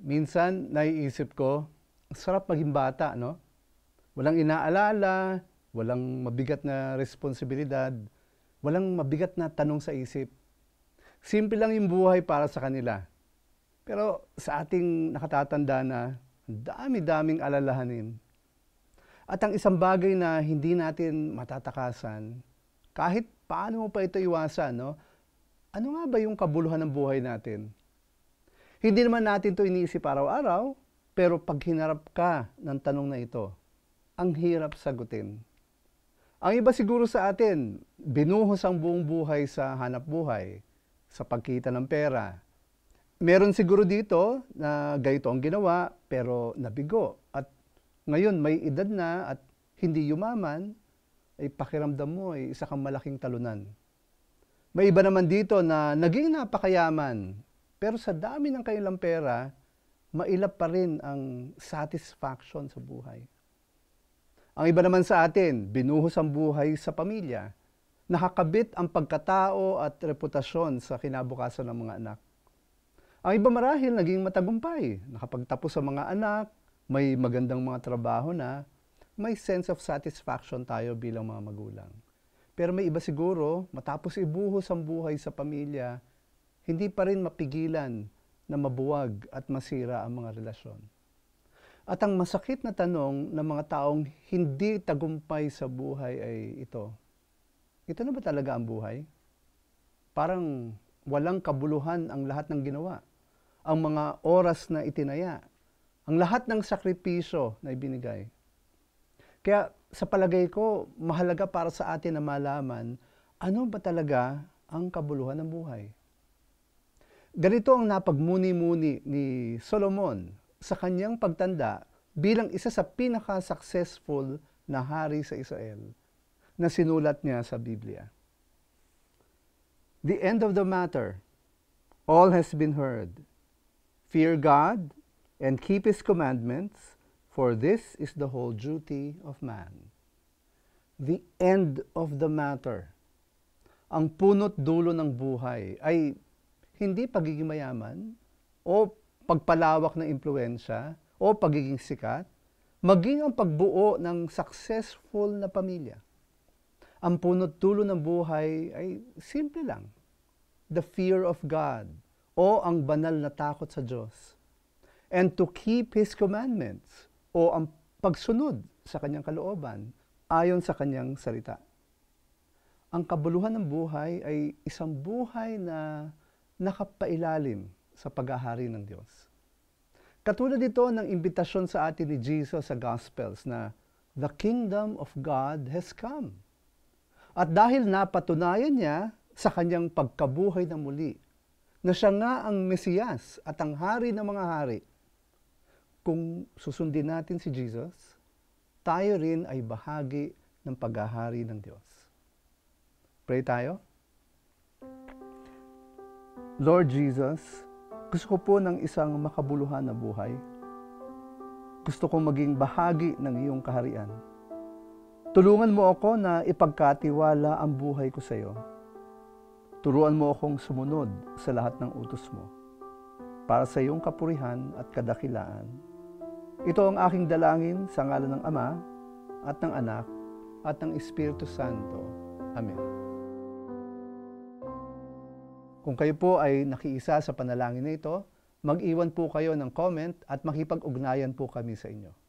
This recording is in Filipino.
Minsan, naiisip ko, ang sarap maging bata, no? Walang inaalala, walang mabigat na responsibilidad, walang mabigat na tanong sa isip. Simple lang yung buhay para sa kanila. Pero sa ating nakatatanda na, dami-daming alalahanin. At ang isang bagay na hindi natin matatakasan, kahit paano mo pa ito iwasan, no? Ano nga ba yung kabuluhan ng buhay natin? Hindi naman natin ito iniisip araw-araw, pero pag hinarap ka ng tanong na ito, ang hirap sagutin. Ang iba siguro sa atin, binuhos ang buong buhay sa hanap buhay, sa pagkita ng pera. Meron siguro dito na ganito ang ginawa, pero nabigo. At ngayon may edad na at hindi yumaman, ay pakiramdam mo ay isa kang malaking talunan. May iba naman dito na naging napakayaman, pero sa dami ng kanilang pera, mailap pa rin ang satisfaction sa buhay. Ang iba naman sa atin, binuhos ang buhay sa pamilya. Nakakabit ang pagkatao at reputasyon sa kinabukasan ng mga anak. Ang iba marahil naging matagumpay, nakapagtapos sa mga anak, may magandang mga trabaho na, may sense of satisfaction tayo bilang mga magulang. Pero may iba siguro, matapos ibuhos ang buhay sa pamilya, hindi pa rin mapigilan na mabuwag at masira ang mga relasyon. At ang masakit na tanong ng mga taong hindi tagumpay sa buhay ay ito. Ito na ba talaga ang buhay? Parang walang kabuluhan ang lahat ng ginawa. Ang mga oras na itinaya. Ang lahat ng sakripisyo na ibinigay. Kaya sa palagay ko, mahalaga para sa atin na malaman ano ba talaga ang kabuluhan ng buhay. Ganito ang napagmuni-muni ni Solomon sa kanyang pagtanda bilang isa sa pinaka-successful na hari sa Israel na sinulat niya sa Biblia. The end of the matter, all has been heard. Fear God and keep His commandments, for this is the whole duty of man. The end of the matter. Ang punot dulo ng buhay ay hindi pagiging mayaman o pagpalawak ng impluwensya o pagiging sikat, maging ang pagbuo ng successful na pamilya. Ang punot dulo ng buhay ay simple lang. The fear of God o ang banal na takot sa Diyos. And to keep His commandments o ang pagsunod sa kanyang kalooban ayon sa kanyang salita. Ang kabuluhan ng buhay ay isang buhay na nakapailalim sa paghahari ng Diyos. Katulad ito ng imbitasyon sa atin ni Jesus sa Gospels na the kingdom of God has come. At dahil napatunayan niya sa kanyang pagkabuhay na muli, na siya nga ang Mesiyas at ang hari ng mga hari, kung susundin natin si Jesus, tayo rin ay bahagi ng paghahari ng Diyos. Pray tayo. Lord Jesus, gusto ko po ng isang makabuluhan na buhay. Gusto kong maging bahagi ng iyong kaharian. Tulungan mo ako na ipagkatiwala ang buhay ko sa iyo. Turuan mo akong sumunod sa lahat ng utos mo para sa iyong kapurihan at kadakilaan. Ito ang aking dalangin sa ngalan ng Ama at ng Anak at ng Espiritu Santo. Amen. Kung kayo po ay nakiisa sa panalangin na ito, mag-iwan po kayo ng comment at makipag-ugnayan po kami sa inyo.